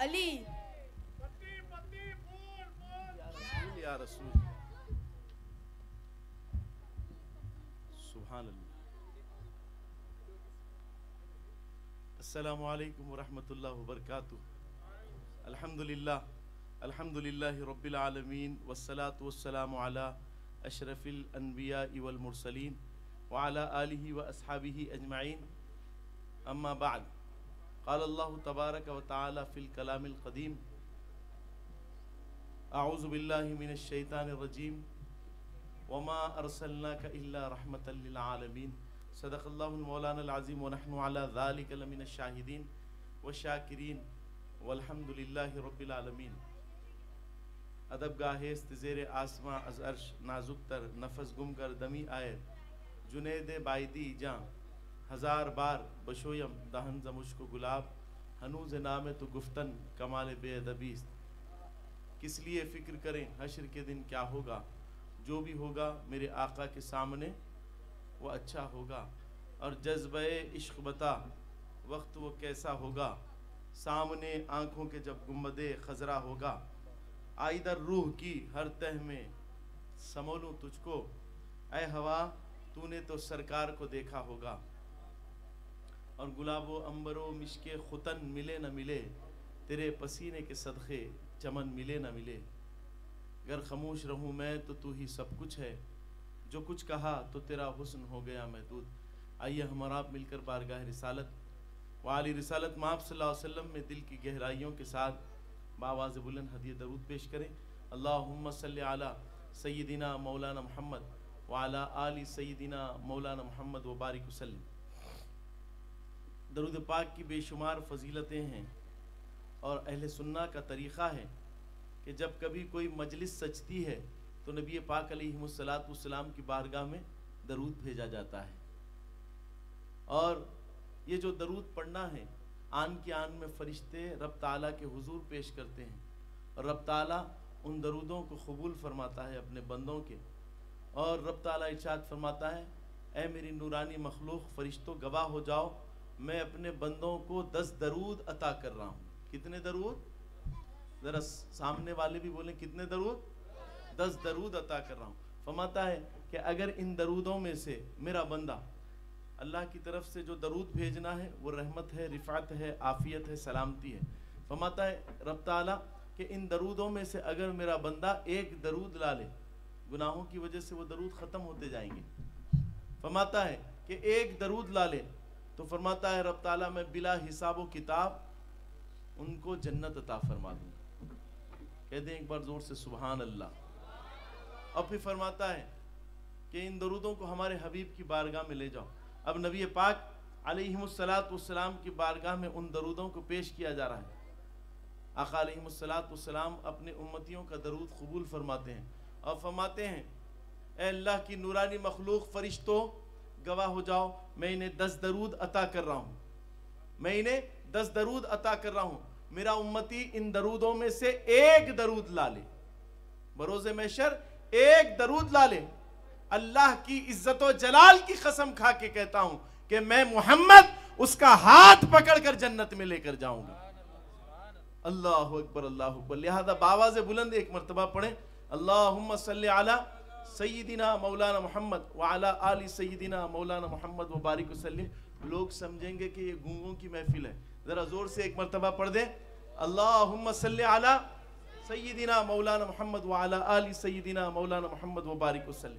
علی یا رسول سبحان اللہ. السلام علیکم ورحمۃ اللہ وبرکاتہ. الحمد للہ رب العالمین والصلاة والسلام علی اشرف الانبیاء والمرسلین وعلی آلہ واصحابہ اجمعین. اما بعد، قال اللہ تبارک و تعالی فی الکلام القدیم: اعوذ باللہ من الشیطان الرجیم وما ارسلناک الا رحمۃ للعالمین. صدق اللہ مولانا العظیم ونحن علی ذلک لمن الشاہدین والشاکرین والحمد للہ رب العالمین. ادب گاہست زیر آسماں از عرش نازک تر نفس گم کر دمی آئے جنید بائدی جاں ہزار بار بشویم دہن ز مشک و گلاب ہنوز نام تو گفتن کمال بے ادبیست. کس لیے فکر کریں حشر کے دن کیا ہوگا، جو بھی ہوگا میرے آقا کے سامنے وہ اچھا ہوگا. اور جذبہ عشق بتا وقت وہ کیسا ہوگا، سامنے آنکھوں کے جب گنبد خضرا ہوگا. آئی در روح کی ہر تہ میں سمولوں تجھ کو، اے ہوا تو نے تو سرکار کو دیکھا ہوگا. اور گلاب و عنبر و مشک ختن ملے نہ ملے، تیرے پسینے کے صدقے چمن ملے نہ ملے. گر خاموش رہوں میں تو تو ہی سب کچھ ہے، جو کچھ کہا تو تیرا حسن ہو گیا محدود. آئیے ہم اور آپ مل کر بارگاہ رسالت وعلی رسالت مآب صلی اللہ علیہ وسلم میں دل کی گہرائیوں کے ساتھ بآواز بلند ہدیہ درود پیش کریں. اللہم صلی علی سیدنا مولانا محمد وعلی آل سیدنا مولانا محمد وبارک وسلم. درود پاک کی بے شمار فضیلتیں ہیں، اور اہل سنہ کا طریقہ ہے کہ جب کبھی کوئی مجلس سجتی ہے تو نبی پاک علیہ السلام کی بارگاہ میں درود بھیجا جاتا ہے. اور یہ جو درود پڑھنا ہے، آن کی آن میں فرشتے رب تعالیٰ کے حضور پیش کرتے ہیں، اور رب تعالیٰ ان درودوں کو قبول فرماتا ہے اپنے بندوں کے. اور رب تعالیٰ ارشاد فرماتا ہے: اے میری نورانی مخلوق، فرشتوں گواہ ہو جاؤ، میں اپنے بندوں کو 10 درود عطا کر رہا ہوں. کتنے درود؟ ذرا سامنے والے بھی بولیں کتنے درود؟ 10 درود عطا کر رہا ہوں. فرماتا ہے کہ اگر ان درودوں میں سے میرا بندہ اللہ کی طرف سے جو درود بھیجنا ہے وہ رحمت ہے، رفعت ہے، عافیت ہے، سلامتی ہے. فرماتا ہے رب تعالیٰ کہ ان درودوں میں سے اگر میرا بندہ ایک درود لا لے، گناہوں کی وجہ سے وہ درود ختم ہوتے جائیں گے. فرماتا ہے کہ ایک درود لا لے تو فرماتا ہے رب تعالیٰ میں بلا حساب و کتاب ان کو جنت عطا فرما دوں. کہہ دیں ایک بار زور سے سبحان اللہ. اور پھر فرماتا ہے کہ ان درودوں کو ہمارے حبیب کی بارگاہ میں لے جاؤ. اب نبی پاک علیہ السلام کی بارگاہ میں ان درودوں کو پیش کیا جا رہا ہے. آقا علیہ السلام اپنے امتیوں کا درود قبول فرماتے ہیں اور فرماتے ہیں: اے اللہ کی نورانی مخلوق، فرشتوں گواہ ہو جاؤ، میں انہیں 10 درود عطا کر رہا ہوں. میں انہیں 10 درود عطا کر رہا ہوں. میرا امتی ان درودوں میں سے ایک درود لا لے، بروز محشر ایک درود لا لے. اللہ کی عزت و جلال کی قسم کھا کے کہتا ہوں کہ میں محمد اس کا ہاتھ پکڑ کر جنت میں لے کر جاؤں گا. اللہ اکبر، اللہ اکبر. لہذا باواز بلند ایک مرتبہ پڑھیں: اللہم صلی علی سیدنا مولانا محمد وعلی آل سیدنا مولانا محمد وبارک وسلم. لوگ سمجھیں گے کہ یہ گونگوں کی محفل ہے. ذرا زور سے ایک مرتبہ پڑھ دیں: اللہم صلی علی سیدنا مولانا محمد وعلی آل سیدنا مولانا محمد وبارک وسلم.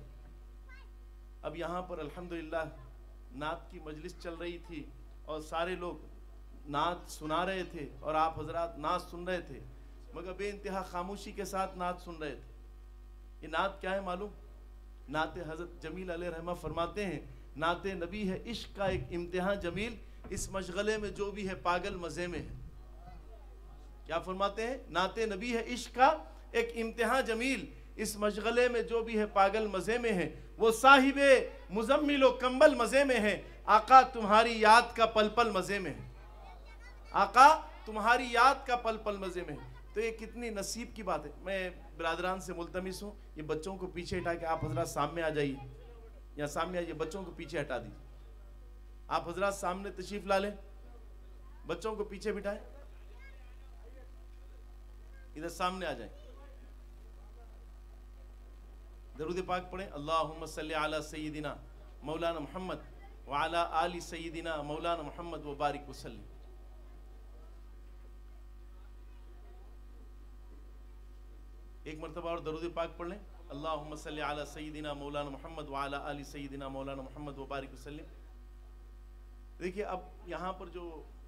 اب یہاں پر الحمدللہ نعت کی مجلس چل رہی تھی اور سارے لوگ نعت سنا رہے تھے اور آپ حضرات نعت سن رہے تھے، مگر بے انتہا خاموشی کے ساتھ نعت سن رہے تھے. یہ نعت کیا ہے معلوم؟ نعت حضرت جمیل علیہ رحمہ فرماتے ہیں نعت نبی ہے عشق کا ایک امتحان جمیل، اس مشغلے میں جو بھی ہے پاگل مزے میں ہے. کیا فرماتے ہیں؟ نعت نبی ہے عشق کا ایک امتحان جمیل، اس مشغلے میں جو بھی ہے پاگل مزے میں ہے. وہ صاحب مزمل و کمبل مزے میں ہے، آقا تمہاری یاد کا پل پل مزے میں ہے. آقا تمہاری یاد کا پل پل مزے میں ہے. تو یہ کتنی نصیب کی بات ہے. میں برادران سے ملتمس ہوں، یہ بچوں کو پیچھے ہٹا کے آپ حضرات سامنے آ جائیے، یا سامنے آئیے، بچوں کو پیچھے ہٹا دیجیے. آپ حضرات سامنے تشریف لا لیں، بچوں کو پیچھے بٹھائیں. ادھر سامنے آ جائیں. درود پاک پڑھیں. اللہم صلی علی سیدنا مولانا محمد وعلی آل سیدنا مولانا محمد وبارک وسلم. ایک مرتبہ اور درود پاک پڑھ لیں. اللہم صلی علی سیدنا مولانا محمد وعلی آل سیدنا مولانا محمد وبارک وسلم. دیکھیے اب یہاں پر جو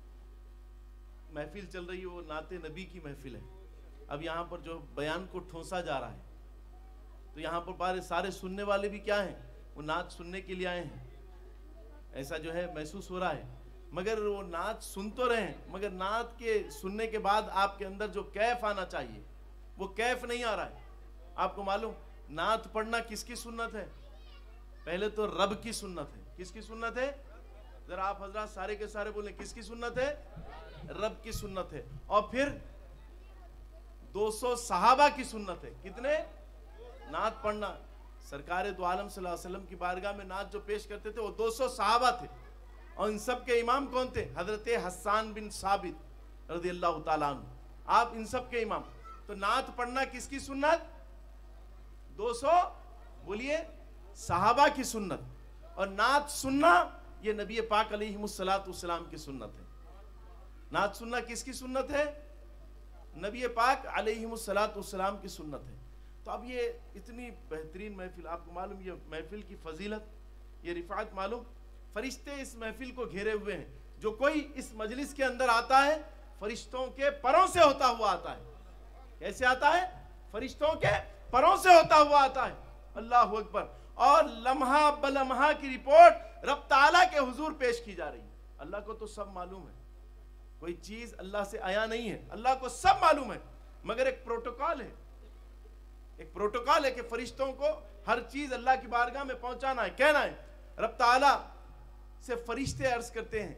محفل چل رہی ہے وہ نعت نبی کی محفل ہے. اب یہاں پر جو بیان کو ٹھونسا جا رہا ہے تو یہاں پر سارے سننے والے بھی کیا ہیں, وہ نعت سننے کے لیے آئے ہیں, ایسا جو ہے محسوس ہو رہا ہے. مگر وہ نعت سن تو رہے ہیں, مگر نعت کے سننے کے بعد آپ کے اندر جو کیف آنا چاہیے وہ کیف نہیں آ رہا ہے. آپ کو معلوم نعت پڑھنا کس کی سنت ہے؟ پہلے تو رب کی سنت ہے. کس کی سنت ہے؟ ذرا آپ حضرات سارے کے سارے بولیں, کس کی سنت ہے؟ رب کی سنت ہے. اور پھر 200 صحابہ کی سنت ہے. کتنے؟ نعت پڑھنا. سرکار دو عالم صلی اللہ علیہ وسلم کی بارگاہ میں نعت جو پیش کرتے تھے وہ 200 صحابہ تھے, اور ان سب کے امام کون تھے؟ حضرت حسان بن ثابت رضی اللہ تعالیٰ عنہ. آپ ان سب کے امام. تو نعت پڑھنا کس کی سنت؟ 200 بولیے صحابہ کی سنت. اور نعت سننا یہ نبی پاک علیہ السلام کی سنت ہے. نعت سننا کس کی سنت ہے؟ نبی پاک علیہ السلام کی سنت ہے. تو اب یہ اتنی بہترین محفل, آپ کو معلوم یہ محفل کی فضیلت, یہ رفعت معلوم. فرشتے اس محفل کو گھیرے ہوئے ہیں. جو کوئی اس مجلس کے اندر آتا ہے فرشتوں کے پروں سے ہوتا ہوا آتا ہے. کیسے آتا ہے؟ فرشتوں کے پروں سے ہوتا ہوا آتا ہے. اللہ اکبر. اور لمحہ بلمحہ کی رپورٹ رب تعالیٰ کے حضور پیش کی جا رہی ہے. اللہ کو تو سب معلوم ہے, کوئی چیز اللہ سے آیا نہیں ہے, اللہ کو سب معلوم ہے. مگر ایک پروٹوکال ہے, ایک پروٹوکال ہے کہ فرشتوں کو ہر چیز اللہ کی بارگاہ میں پہنچانا ہے, کہنا ہے. رب تعالیٰ سے فرشتے عرض کرتے ہیں,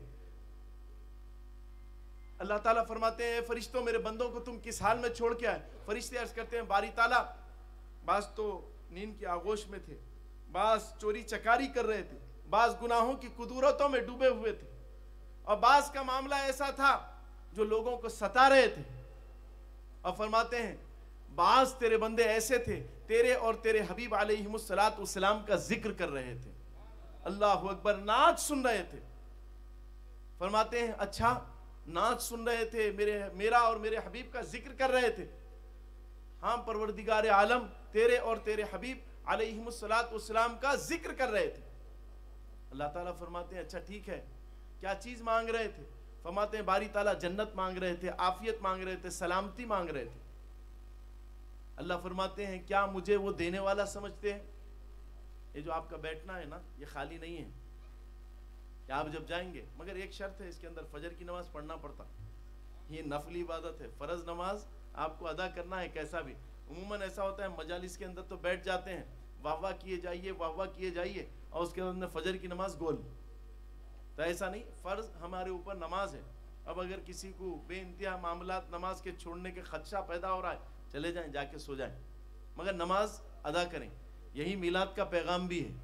اللہ تعالیٰ فرماتے ہیں اے فرشتوں میرے بندوں کو تم کس حال میں چھوڑ کے آئے؟ فرشتے عرض کرتے ہیں باری تعالیٰ بعض تو نیند کی آغوش میں تھے, بعض چوری چکاری کر رہے تھے, بعض گناہوں کی قدورتوں میں ڈوبے ہوئے تھے, اور بعض کا معاملہ ایسا تھا جو لوگوں کو ستا رہے تھے. اور فرماتے ہیں بعض تیرے بندے ایسے تھے تیرے اور تیرے حبیب علیہ السلام کا ذکر کر رہے تھے. اللہ اکبر. نعت سن رہے تھے. فرماتے ہیں اچھا نعت سن رہے تھے, میرا اور میرے حبیب کا ذکر کر رہے تھے. ہاں پروردگار عالم تیرے اور تیرے حبیب علیہ السلام کا ذکر کر رہے تھے. اللہ تعالیٰ فرماتے ہیں اچھا ٹھیک ہے, کیا چیز مانگ رہے تھے؟ فرماتے ہیں باری تعالیٰ جنت مانگ رہے تھے, عافیت مانگ رہے تھے, سلامتی مانگ رہے تھے. اللہ فرماتے ہیں کیا مجھے وہ دینے والا سمجھتے ہیں؟ یہ جو آپ کا بیٹھنا ہے نا یہ خالی نہیں ہے کہ آپ جب جائیں گے, مگر ایک شرط ہے, اس کے اندر فجر کی نماز پڑھنا پڑتا. یہ نفلی عبادت ہے, فرض نماز آپ کو ادا کرنا ہے کیسا بھی. عموماً ایسا ہوتا ہے مجالس کے اندر تو بیٹھ جاتے ہیں, واہ واہ کیے جائیے, واہ واہ کیے جائیے, اور اس کے اندر فجر کی نماز گول. تو ایسا نہیں, فرض ہمارے اوپر نماز ہے. اب اگر کسی کو بے انتہا معاملات نماز کے چھوڑنے کے خدشہ پیدا ہو رہا ہے, چلے جائیں, جا کے سو جائیں, مگر نماز ادا کریں. یہی میلاد کا پیغام بھی ہے.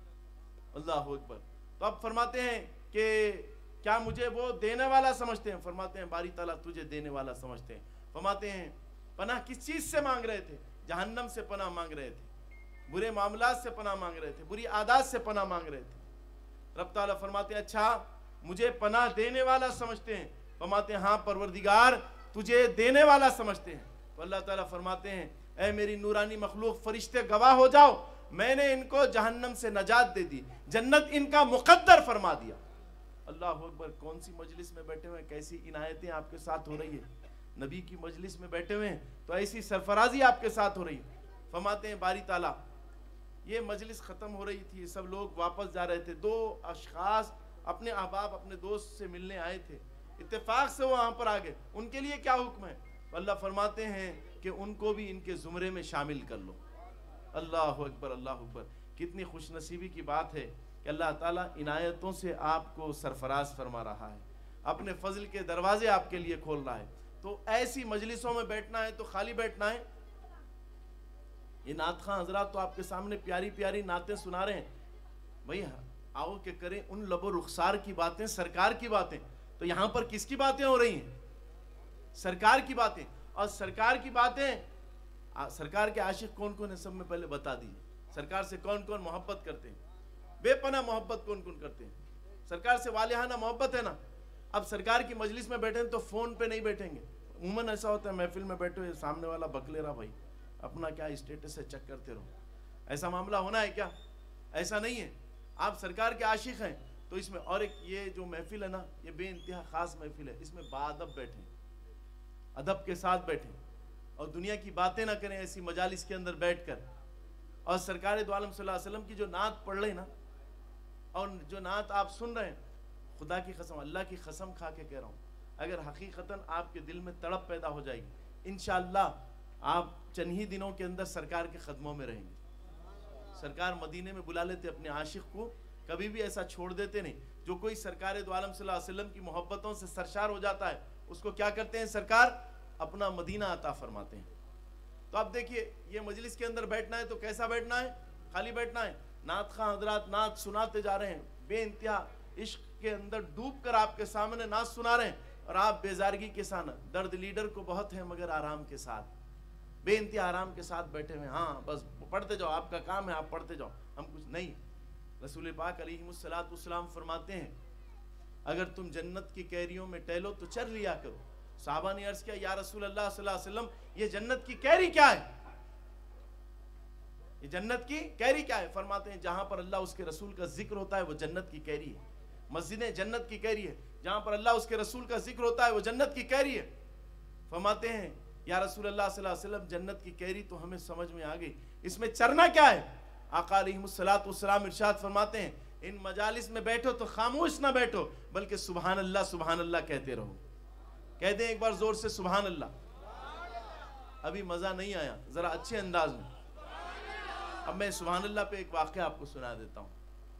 اللہ اکبر. تو اب فرماتے ہیں کہ کیا مجھے وہ دینے والا سمجھتے ہیں؟ فرماتے ہیں باری تعالیٰ تجھے دینے والا سمجھتے ہیں. فرماتے ہیں پناہ کس چیز سے مانگ رہے تھے؟ جہنم سے پناہ مانگ رہے تھے, برے معاملات سے پناہ مانگ رہے تھے, بری عادات سے پناہ مانگ رہے تھے. رب تعالیٰ فرماتے ہیں اچھا مجھے پناہ دینے والا سمجھتے ہیں؟ فرماتے ہیں ہاں پروردگار تجھے دینے والا سمجھتے ہیں. تو اللہ تعالیٰ فرماتے ہیں اے میری نورانی مخلوق فرشتے گواہ ہو جاؤ, میں نے ان کو جہنم سے نجات دے دی, جنت ان کا مقدر فرما دیا. اللہ اکبر. کون سی مجلس میں بیٹھے ہوئے ہیں, کیسی عنایتیں آپ کے ساتھ ہو رہی ہے. نبی کی مجلس میں بیٹھے ہوئے ہیں تو ایسی سرفرازی آپ کے ساتھ ہو رہی ہے. فرماتے ہیں باری تعالیٰ یہ مجلس ختم ہو رہی تھی, سب لوگ واپس جا رہے تھے, 2 اشخاص اپنے احباب اپنے دوست سے ملنے آئے تھے, اتفاق سے وہ وہاں پر آ گئے, ان کے لیے کیا حکم ہے؟ اللہ فرماتے ہیں کہ ان کو بھی ان کے زمرے میں شامل کر لو. اللہ اکبر. اللہ اکبر. کتنی خوش نصیبی کی بات ہے کہ اللہ تعالیٰ عنایتوں سے آپ کو سرفراز فرما رہا ہے, اپنے فضل کے دروازے آپ کے لیے کھول رہا ہے. تو ایسی مجلسوں میں بیٹھنا ہے تو خالی بیٹھنا ہے. یہ نعت خواں حضرات تو آپ کے سامنے پیاری پیاری نعتیں سنا رہے ہیں. بھئی آؤ کہ کریں ان لب و رخسار کی باتیں, سرکار کی باتیں. تو یہاں پر کس کی باتیں ہو رہی ہیں؟ سرکار کی باتیں. اور سرکار کی باتیں، سرکار کے عاشق کون کون ہیں سب میں پہلے بتا دیجئے. سرکار سے کون کون محبت کرتے ہیں, بے پناہ محبت کون کون کرتے ہیں. سرکار سے والہانہ محبت ہے نا. اب سرکار کی مجلس میں بیٹھیں تو فون پہ نہیں بیٹھیں گے. عموماً ایسا ہوتا ہے محفل میں بیٹھو یہ سامنے والا بکلے رہا بھائی اپنا کیا اسٹیٹس ہے چیک کرتے رہو. ایسا معاملہ ہونا ہے کیا؟ ایسا نہیں ہے. آپ سرکار کے عاشق ہیں تو اس میں اور ایک یہ جو محفل ہے نا یہ بے انتہا خاص محفل ہے. اس میں باادب بیٹھیں, ادب کے ساتھ بیٹھیں اور دنیا کی باتیں نہ کریں ایسی مجالس کے اندر بیٹھ کر. اور سرکار دو عالم صلی اللہ علیہ وسلم کی جو نعت پڑھ رہے نا اور جو نعت آپ سن رہے ہیں, خدا کی قسم اللہ کی قسم کھا کے کہہ رہا ہوں اگر حقیقتاً آپ کے دل میں تڑپ پیدا ہو جائے گی انشاءاللہ آپ چند ہی دنوں کے اندر سرکار کے قدموں میں رہیں گے. سرکار مدینے میں بلا لیتے اپنے عاشق کو, کبھی بھی ایسا چھوڑ دیتے نہیں. جو کوئی سرکار دو عالم صلی اللہ علیہ وسلم کی محبتوں سے سرشار ہو جاتا ہے اس کو کیا کرتے ہیں سرکار اپنا مدینہ عطا فرماتے ہیں. تو اب دیکھیے یہ مجلس کے اندر بیٹھنا ہے تو کیسا بیٹھنا ہے؟ خالی بیٹھنا ہے. نعت خواہ حضرات نعت سناتے جا رہے ہیں, بے انتہا عشق کے اندر ڈوب کر آپ کے سامنے نعت سنا رہے ہیں اور آپ بیزارگی کے ساتھ, درد لیڈر کو بہت ہے مگر آرام کے ساتھ, بے انتہا آرام کے ساتھ بیٹھے ہوئے. ہاں بس پڑھتے جاؤ, آپ کا کام ہے آپ پڑھتے جاؤ, ہم کچھ نہیں. رسول پاک علیہ السلام فرماتے ہیں اگر تم جنت کی کیریوں میں ٹہلو تو چر لیا کرو. صحابہ نے عرض کیا یا رسول اللہ صلی اللہ علیہ وسلم یہ جنت کی کیری کیا ہے؟ یہ جنت کی کیری کیا ہے؟ فرماتے ہیں جہاں پر اللہ اس کے رسول کا ذکر ہوتا ہے وہ جنت کی کیری ہے. مسجدیں جنت کی کیری ہے, جہاں پر اللہ اس کے رسول کا ذکر ہوتا ہے وہ جنت کی کیری ہے. فرماتے ہیں یا رسول اللہ صلی اللہ علیہ وسلم جنت کی کیری تو ہمیں سمجھ میں آ گئی, اس میں چرنا کیا ہے؟ آقا علیہ السلام ارشاد فرماتے ہیں ان مجالس میں بیٹھو تو خاموش نہ بیٹھو بلکہ سبحان اللہ کہتے رہو. کہہ دیں ایک بار زور سے سبحان اللہ. ابھی مزہ نہیں آیا, ذرا اچھے انداز میں. اب میں سبحان اللہ پہ ایک واقعہ آپ کو سنا دیتا ہوں.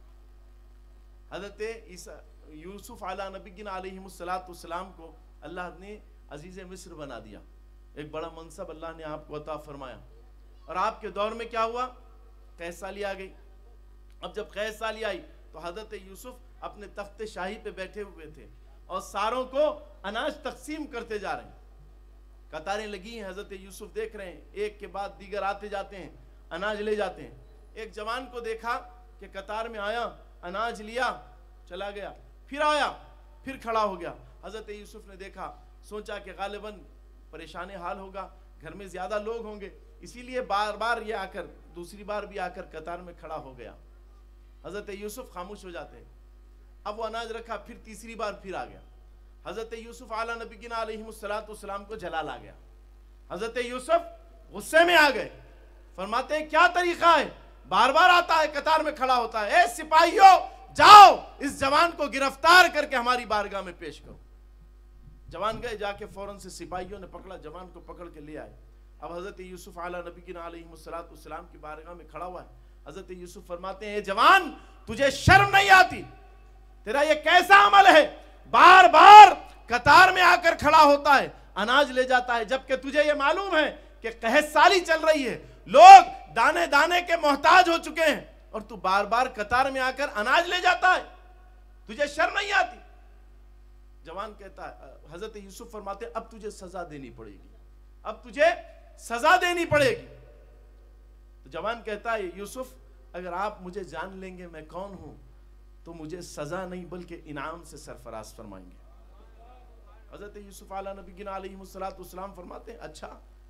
حضرت یوسف علیہ نبینا علیہ السلام کو اللہ نے عزیز مصر بنا دیا, ایک بڑا منصب اللہ نے آپ کو عطا فرمایا. اور آپ کے دور میں کیا ہوا؟ قید سالی آ گئی. اب جب قید سالی آئی تو حضرت یوسف اپنے تخت شاہی پہ بیٹھے ہوئے تھے اور ساروں کو اناج تقسیم کرتے جا رہے ہیں. قطاریں لگی ہیں, حضرت یوسف دیکھ رہے ہیں ایک کے بعد دیگر آتے جاتے ہیں اناج لے جاتے ہیں. ایک جوان کو دیکھا کہ قطار میں آیا, اناج لیا, چلا گیا, پھر آیا, پھر کھڑا ہو گیا. حضرت یوسف نے دیکھا, سوچا کہ غالباً پریشان حال ہوگا, گھر میں زیادہ لوگ ہوں گے, اسی لیے بار بار یہ آ کر دوسری بار بھی آ کر قطار میں کھڑا ہو گیا. حضرت یوسف خاموش ہو جاتے ہیں. اب وہ اناج رکھا, پھر تیسری بار پھر آ گیا. حضرت یوسف علیہ نبینا علیہ السلام کو جلال آ گیا. حضرت یوسف غصے میں آ گئے. فرماتے ہیں کیا طریقہ ہے, بار بار آتا ہے قطار میں کھڑا ہوتا ہے, اے سپاہیوں جاؤ اس جوان کو گرفتار کر کے ہماری بارگاہ میں پیش کرو. جوان گئے, جا کے فوراً سے سپاہیوں نے پکڑا, جوان کو پکڑ کے لے آئے. اب حضرت یوسف علیہ نبینا علیہ السلام کی بارگاہ میں کھڑا ہوا ہے. حضرت یوسف فرماتے ہیں اے جوان تجھے شرم نہیں آتی؟ تیرا یہ کیسا عمل ہے, بار بار قطار میں آ کر کھڑا ہوتا ہے, اناج لے جاتا ہے, جبکہ تجھے یہ معلوم ہے کہ قحط سالی چل رہی ہے, لوگ دانے دانے کے محتاج ہو چکے ہیں, اور تو بار بار قطار میں آ کر اناج لے جاتا ہے, تجھے شرم نہیں آتی؟ جوان کہتا ہے, حضرت یوسف فرماتے ہیں اب تجھے سزا دینی پڑے گی, اب تجھے سزا دینی پڑے گی. تو جوان کہتا ہے یوسف اگر آپ مجھے جان لیں گے میں کون ہوں تو مجھے سزا نہیں بلکہ انعام سے سرفراز فرمائیں گے. حضرت یوسف علیہ نبینا علیہ السلام فرماتے ہیں اچھا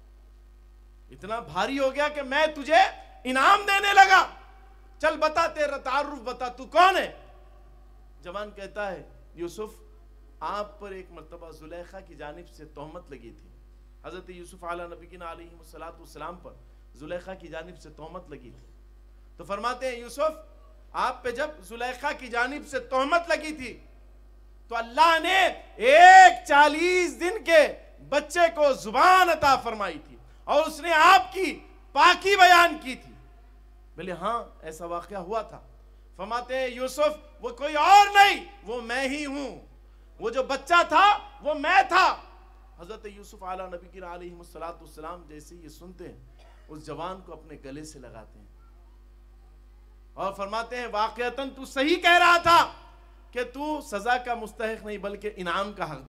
اتنا بھاری ہو گیا کہ میں تجھے انعام دینے لگا, چل بتا تیرا تعارف بتا, تو کون ہے؟ جوان کہتا ہے یوسف آپ پر ایک مرتبہ زلیخا کی جانب سے تہمت لگی تھی. حضرت یوسف علیہ نبینا علیہ السلام پر زلیخا کی جانب سے تہمت لگی تھی. تو فرماتے ہیں یوسف آپ پہ جب زلیخا کی جانب سے تہمت لگی تھی تو اللہ نے ایک 40 دن کے بچے کو زبان عطا فرمائی تھی اور اس نے آپ کی پاکی بیان کی تھی. بلے ہاں ایسا واقعہ ہوا تھا. فرماتے ہیں یوسف وہ کوئی اور نہیں, وہ میں ہی ہوں, وہ جو بچہ تھا وہ میں تھا. حضرت یوسف علیہ نبینا علیہ السلام جیسے یہ سنتے ہیں اس جوان کو اپنے گلے سے لگاتے ہیں اور فرماتے ہیں واقعتاً تو صحیح کہہ رہا تھا کہ تو سزا کا مستحق نہیں بلکہ انعام کا حق